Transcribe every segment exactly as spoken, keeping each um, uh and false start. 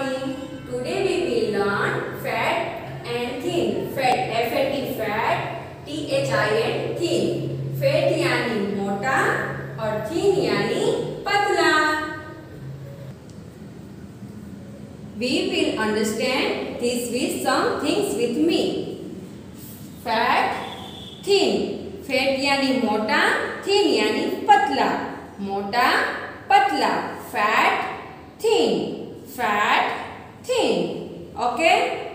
morning. Today we will learn fat and thin. Fat, F A T, fat, T H I N, thin. Fat यानी मोटा और thin यानी पतला. We will understand this with some things with me. Fat, thin. Fat यानी मोटा, thin यानी पतला. मोटा, पतला. Fat, thin. Fat, thin. Okay?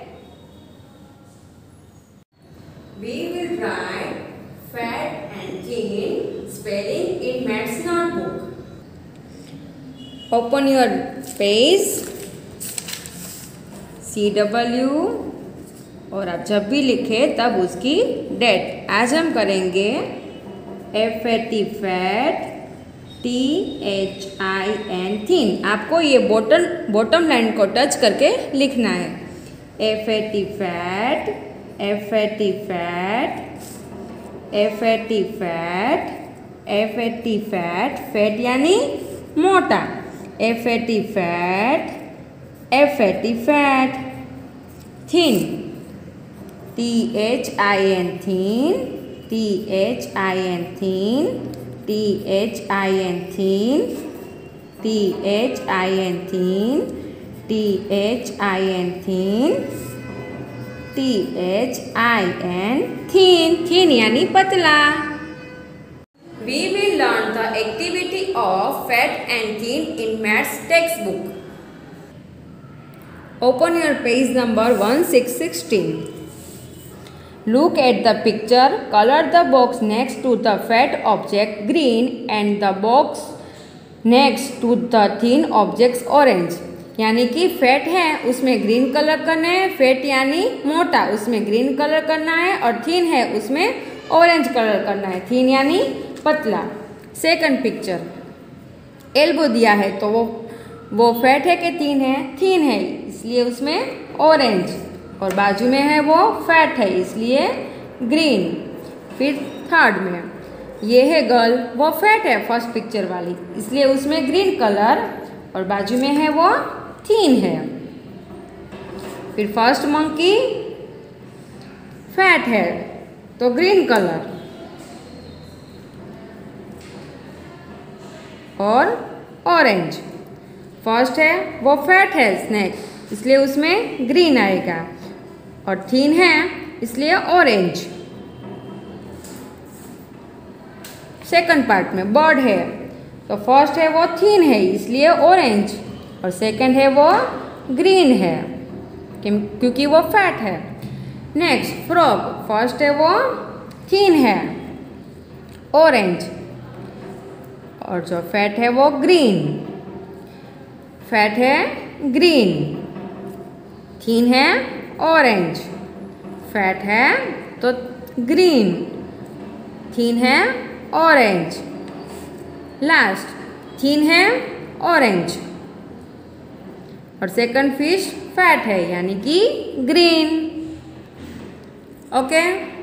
We will write fat and thin spelling in maths notebook. Open your page C W और आप जब भी लिखे तब उसकी डेट. आज हम करेंगे F A T fat, T H I N thin. आपको ये बॉटम बॉटम लाइन को टच करके लिखना है. F A T fat, F A T fat, F A T fat, F A T fat. Fat यानी मोटा. F A T fat, F A T fat. Thin, T H I N thin, T H I N thin, T H I N thin, T H I N thin, T H I N thin, T H I N thin. Thin यानी पतला. We will learn the activity of fat and thin in maths textbook. Open your page number one six one six. Look at the picture. Color the box next to the fat object green and the box next to the thin objects orange. यानी कि fat है उसमें green colour करना है. Fat यानी मोटा, उसमें green colour करना है. और थिन है उसमें ऑरेंज कलर करना है. थिन यानी पतला. सेकंड पिक्चर, एल्बो दिया है तो वो वो फैट है कि थिन है? थिन है, इसलिए उसमें ऑरेंज. और बाजू में है वो फैट है, इसलिए ग्रीन. फिर थर्ड में ये है गर्ल, वो फैट है फर्स्ट पिक्चर वाली, इसलिए उसमें ग्रीन कलर. और बाजू में है वो थिन है. फिर फर्स्ट मंकी फैट है तो ग्रीन कलर. और ऑरेंज. फर्स्ट है वो फैट है स्नैक, इसलिए उसमें ग्रीन आएगा. और थिन है इसलिए ऑरेंज. सेकंड पार्ट में बर्ड है तो फर्स्ट है वो थिन है इसलिए ऑरेंज. और सेकंड है वो ग्रीन है क्योंकि वो फैट है. नेक्स्ट फ्रॉग, फर्स्ट है वो थिन है ऑरेंज. और जो फैट है वो ग्रीन. फैट है ग्रीन, थिन है ऑरेंज. फैट है तो ग्रीन, थिन है ऑरेंज. लास्ट थिन है ऑरेंज. और सेकंड फिश फैट है यानी कि ग्रीन. ओके.